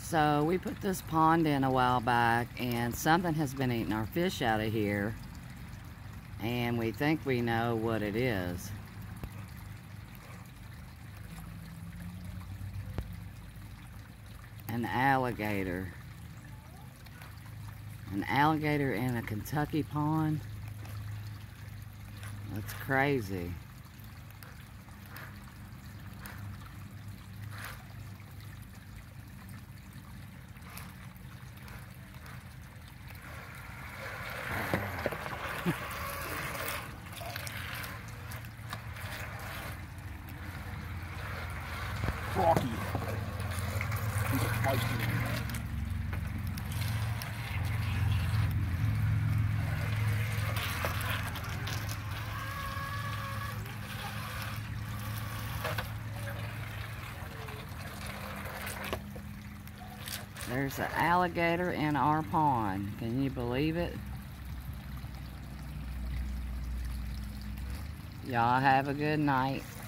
So we put this pond in a while back, and something has been eating our fish out of here, and we think we know what it is. An alligator. An alligator in a Kentucky pond? That's crazy. Crocky. He's feisty. There's an alligator in our pond. Can you believe it? Y'all have a good night.